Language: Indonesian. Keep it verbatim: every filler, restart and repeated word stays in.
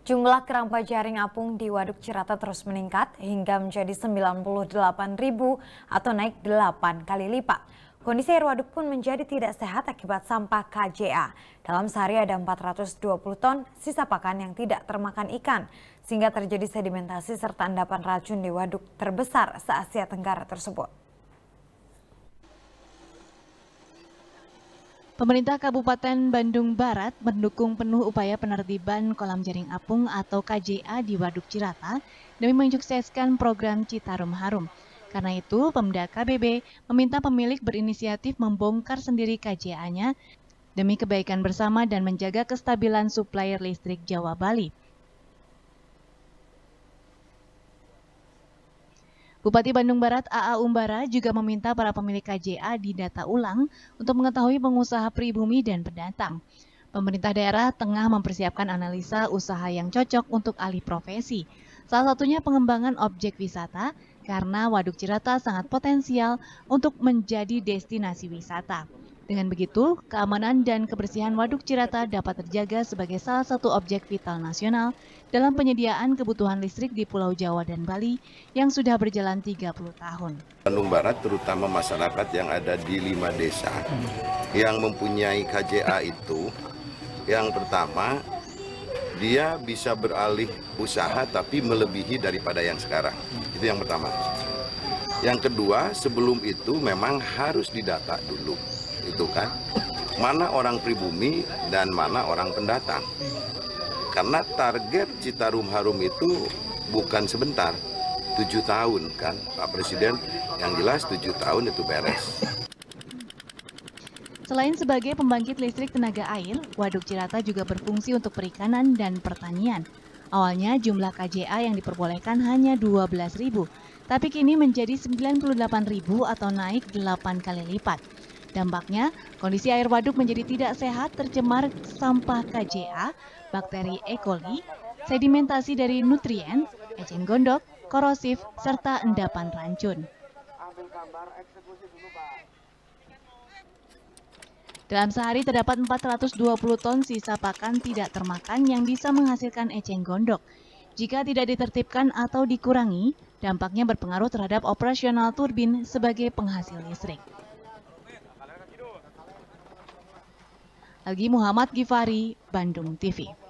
Jumlah keramba jaring apung di Waduk Cirata terus meningkat hingga menjadi sembilan puluh delapan ribu atau naik delapan kali lipat. Kondisi air waduk pun menjadi tidak sehat akibat sampah K J A. Dalam sehari ada empat ratus dua puluh ton sisa pakan yang tidak termakan ikan, sehingga terjadi sedimentasi serta endapan racun di waduk terbesar se-Asia Tenggara tersebut. Pemerintah Kabupaten Bandung Barat mendukung penuh upaya penertiban kolam jaring apung atau K J A di Waduk Cirata demi mensukseskan program Citarum Harum. Karena itu, Pemda K B B meminta pemilik berinisiatif membongkar sendiri K J A-nya demi kebaikan bersama dan menjaga kestabilan suplai listrik Jawa Bali. Bupati Bandung Barat A A Umbara juga meminta para pemilik K J A didata ulang untuk mengetahui pengusaha pribumi dan pendatang. Pemerintah daerah tengah mempersiapkan analisa usaha yang cocok untuk alih profesi. Salah satunya pengembangan objek wisata karena Waduk Cirata sangat potensial untuk menjadi destinasi wisata. Dengan begitu, keamanan dan kebersihan Waduk Cirata dapat terjaga sebagai salah satu objek vital nasional dalam penyediaan kebutuhan listrik di Pulau Jawa dan Bali yang sudah berjalan tiga puluh tahun. Bandung Barat terutama masyarakat yang ada di lima desa yang mempunyai K J A itu, yang pertama dia bisa beralih usaha tapi melebihi daripada yang sekarang. Itu yang pertama. Yang kedua, sebelum itu memang harus didata dulu. Itu kan, mana orang pribumi dan mana orang pendatang. Karena target Citarum Harum itu bukan sebentar, tujuh tahun kan, Pak Presiden, yang jelas tujuh tahun itu beres. Selain sebagai pembangkit listrik tenaga air, Waduk Cirata juga berfungsi untuk perikanan dan pertanian. Awalnya jumlah K J A yang diperbolehkan hanya dua belas ribu, tapi kini menjadi sembilan puluh delapan ribu atau naik delapan kali lipat. Dampaknya, kondisi air waduk menjadi tidak sehat, tercemar sampah K J A, bakteri E. coli, sedimentasi dari nutrien, eceng gondok, korosif, serta endapan racun. Dalam sehari terdapat empat ratus dua puluh ton sisa pakan tidak termakan yang bisa menghasilkan eceng gondok. Jika tidak ditertibkan atau dikurangi, dampaknya berpengaruh terhadap operasional turbin sebagai penghasil listrik. Algi Muhammad Gifari, Bandung T V.